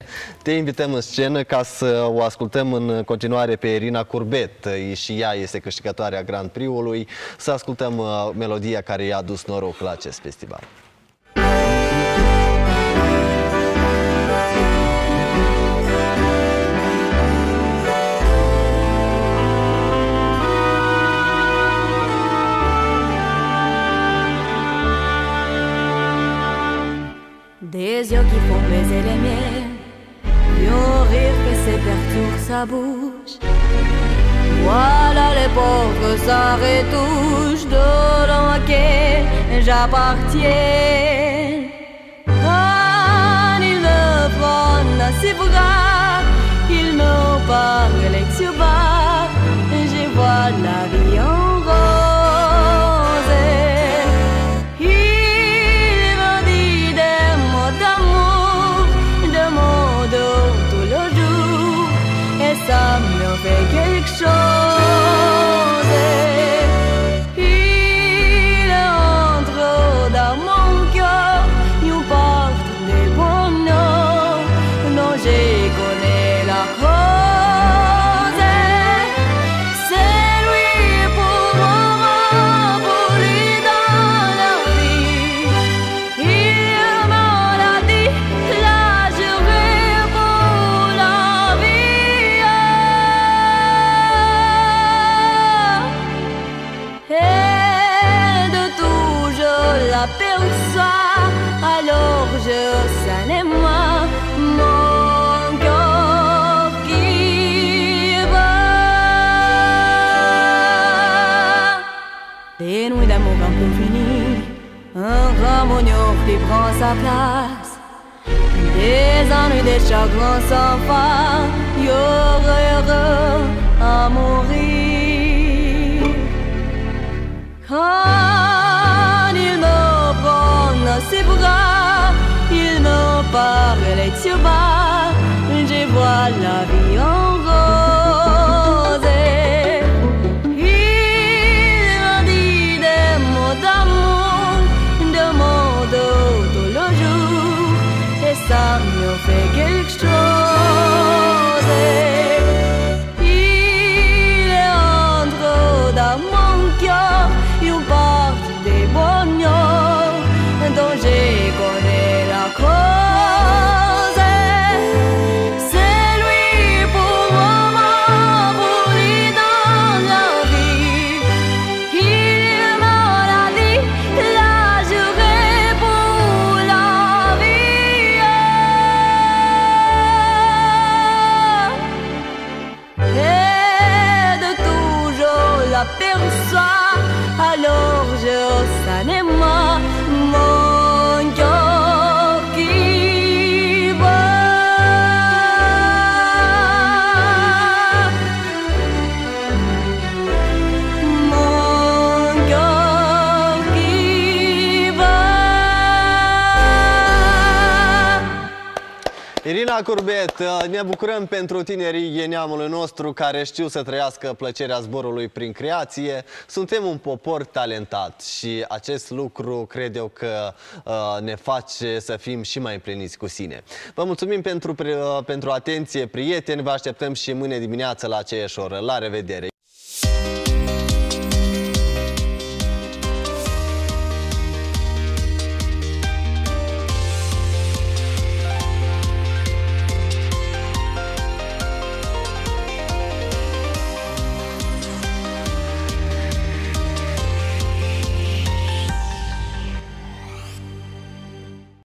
Te invităm în scenă ca să o ascultăm în continuare pe Irina Curbet. Și ea este câștigătoarea Grand Prix-ului. Să ascultăm melodia care i-a adus noroc la acest festival. Des yeux qui font baiser les miens, un rire qui s'éperture sa bouche. Voilà les pauvres sans retouche de laquelle j'appartiens. Quand ils me prennent à ses bras, ils me parlent si bas, je vois la vie en rose. Ils me disent des mots d'amour, des mots de tout le jour, et ça me fait quelque chose. Il entre dans mon cœur une part de bonheur dont je connais la cause. C'est lui pour moi, pour lui dans la vie. Il me l'a dit, là je rêve pour la vie. Et de tout je l'aperçois, alors je sens moi mon cœur qui bat. Des nuits d'amour un peu finies, un grand bonheur qui prend sa place. Des ennuis, des chagrins sans fin, heureux à mourir. Quand il me prend dans ses bras, il me parle si bas, je vois la vie en rose. Il me dit des mots d'amour, des mots de tout le jour, et ça me fait quelque chose. Il entre dans mon cœur une part des bonheurs dont je connais la cause. C'est lui pour moi, pour lui dans la vie. Il me l'a dit, là je rêve pour la vie. Et de tout je l'aperçois, alors je sens moi mon cœur qui bat. Mon cœur qui bat. Irina Curbet, ne bucurăm pentru tinerii neamului nostru care știu să trăiască plăcerea zborului prin creație. Suntem un popor talentat și acest lucru cred eu că ne face să fim și mai împliniți cu sine. Vă mulțumim pentru atenție, prieteni, vă așteptăm și mâine dimineață la aceeași oră. La revedere!